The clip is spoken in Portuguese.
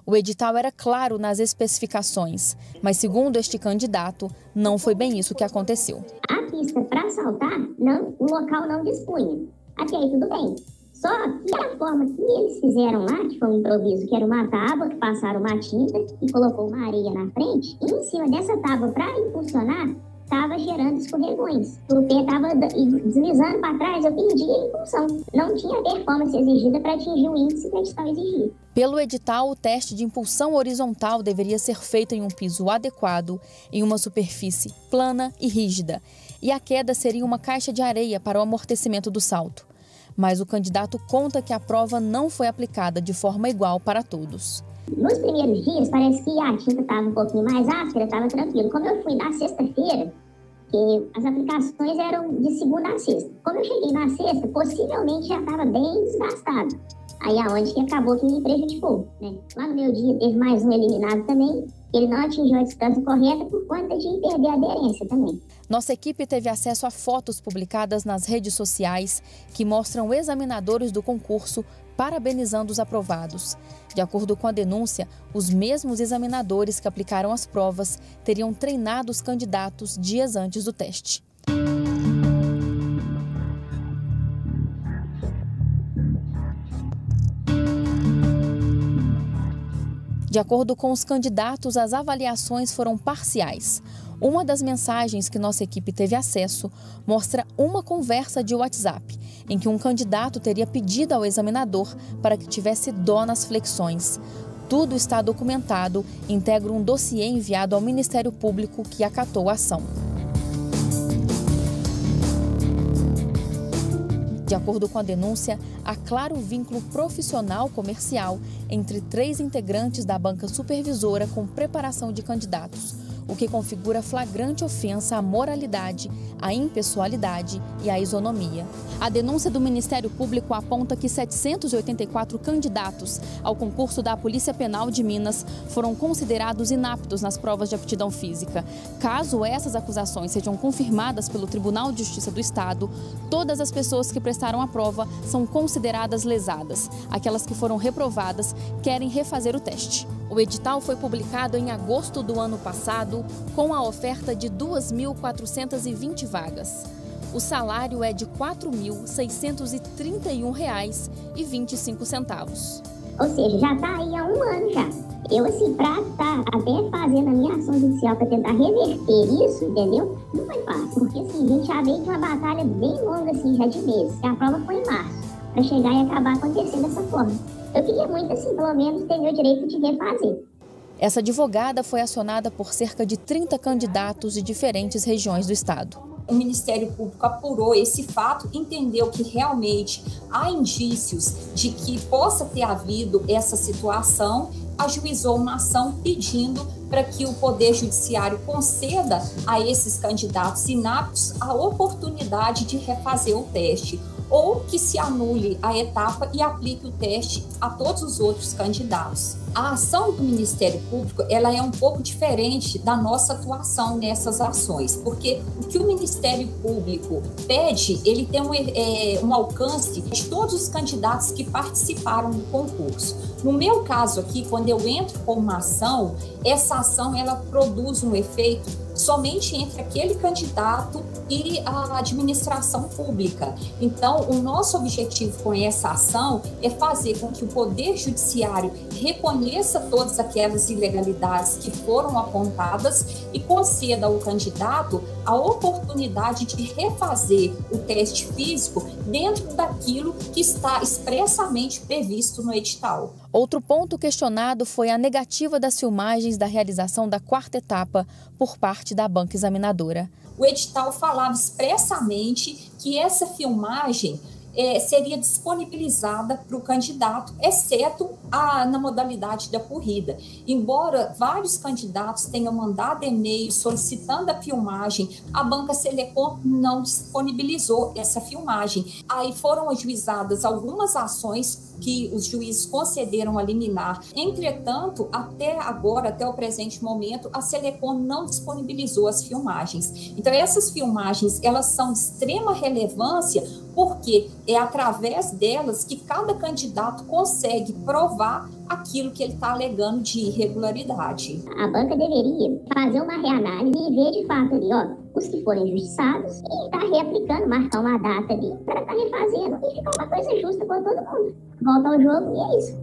O edital era claro nas especificações, mas segundo este candidato, não foi bem isso que aconteceu. A pista para saltar, não, o local não dispunha. Até aí tudo bem. Só que a forma que eles fizeram lá, que foi um improviso, que era uma tábua, que passaram uma tinta e colocou uma areia na frente, e em cima dessa tábua, para impulsionar, estava gerando escorregões. O pé estava deslizando para trás, eu perdi a impulsão. Não tinha a performance exigida para atingir o índice que o edital exigia. Pelo edital, o teste de impulsão horizontal deveria ser feito em um piso adequado, em uma superfície plana e rígida, e a queda seria uma caixa de areia para o amortecimento do salto. Mas o candidato conta que a prova não foi aplicada de forma igual para todos. Nos primeiros dias, parece que a tinta estava um pouquinho mais áspera, estava tranquilo. Como eu fui na sexta-feira, as aplicações eram de segunda a sexta. Como eu cheguei na sexta, possivelmente já estava bem desgastado. Aí aonde que acabou que me prejudicou, né? Lá no meu dia teve mais um eliminado também. Ele não atingiu a distância correta por conta de perder a aderência também. Nossa equipe teve acesso a fotos publicadas nas redes sociais que mostram examinadores do concurso parabenizando os aprovados. De acordo com a denúncia, os mesmos examinadores que aplicaram as provas teriam treinado os candidatos dias antes do teste. De acordo com os candidatos, as avaliações foram parciais. Uma das mensagens que nossa equipe teve acesso mostra uma conversa de WhatsApp, em que um candidato teria pedido ao examinador para que tivesse dó nas flexões. Tudo está documentado e integra um dossiê enviado ao Ministério Público que acatou a ação. De acordo com a denúncia, há claro vínculo profissional-comercial entre 3 integrantes da banca supervisora com preparação de candidatos, o que configura flagrante ofensa à moralidade, à impessoalidade e à isonomia. A denúncia do Ministério Público aponta que 784 candidatos ao concurso da Polícia Penal de Minas foram considerados inaptos nas provas de aptidão física. Caso essas acusações sejam confirmadas pelo Tribunal de Justiça do Estado, todas as pessoas que prestaram a prova são consideradas lesadas. Aquelas que foram reprovadas querem refazer o teste. O edital foi publicado em agosto do ano passado, com a oferta de 2.420 vagas. O salário é de R$ 4.631,25. Ou seja, já está aí há um ano já. Eu, assim, para estar até fazendo a minha ação judicial para tentar reverter isso, entendeu? Não foi fácil, porque assim, a gente já veio de uma batalha bem longa, assim, já de meses. A prova foi em março, para chegar e acabar acontecendo dessa forma. Eu queria muito, assim, pelo menos ter meu direito de refazer. Essa advogada foi acionada por cerca de 30 candidatos de diferentes regiões do estado. O Ministério Público apurou esse fato, entendeu que realmente há indícios de que possa ter havido essa situação, ajuizou uma ação pedindo para que o Poder Judiciário conceda a esses candidatos inaptos a oportunidade de refazer o teste, ou que se anule a etapa e aplique o teste a todos os outros candidatos. A ação do Ministério Público, ela é um pouco diferente da nossa atuação nessas ações, porque o que o Ministério Público pede, ele tem um alcance de todos os candidatos que participaram do concurso. No meu caso aqui, quando eu entro com uma ação, essa ação ela produz um efeito somente entre aquele candidato e a administração pública. Então, o nosso objetivo com essa ação é fazer com que o Poder Judiciário reconheça todas aquelas ilegalidades que foram apontadas e conceda ao candidato a oportunidade de refazer o teste físico dentro daquilo que está expressamente previsto no edital. Outro ponto questionado foi a negativa das filmagens da realização da 4ª etapa por parte da banca examinadora. O edital falava expressamente que essa filmagem seria disponibilizada para o candidato, exceto na modalidade da corrida. Embora vários candidatos tenham mandado e-mail solicitando a filmagem, a banca Selecom não disponibilizou essa filmagem. Aí foram ajuizadas algumas ações que os juízes concederam a liminar. Entretanto, até agora, até o presente momento, a Celecom não disponibilizou as filmagens. Então, essas filmagens, elas são de extrema relevância, porque é através delas que cada candidato consegue provar aquilo que ele está alegando de irregularidade. A banca deveria fazer uma reanálise e ver de fato ali, ó, os que forem injustiçados e estar reaplicando, marcar uma data ali para estar refazendo e ficar uma coisa justa com todo mundo. Volta ao jogo e é isso.